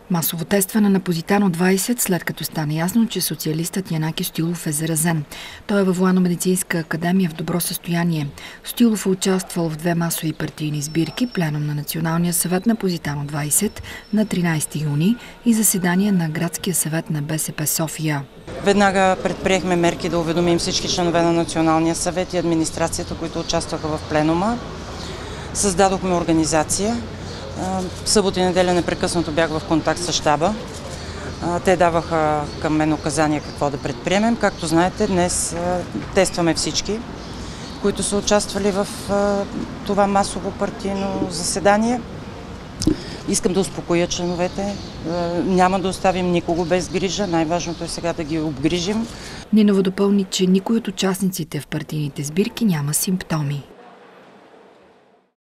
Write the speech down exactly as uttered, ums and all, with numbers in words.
Масово тестване на Позитано двайсет, след като стане ясно, че социалистът Янаки Стоилов е заразен. Той е във Военно-медицинска академия в добро състояние. Стоилов е участвал в две масови партийни сбирки, пленум на Националния съвет на Позитано двайсет на тринайсети юни и заседание на Градския съвет на БСП София. Веднага предприехме мерки да уведомим всички членове на Националния съвет и администрацията, които участваха в пленума. Създадохме организация. В събота и неделя непрекъснато бях в контакт с щаба. Те даваха към мен указания какво да предприемем. Както знаете, днес тестваме всички, които са участвали в това масово партийно заседание. Искам да успокоя членовете. Няма да оставим никого без грижа. Най-важното е сега да ги обгрижим. Нинова допълни, че никой от участниците в партийните сбирки няма симптоми.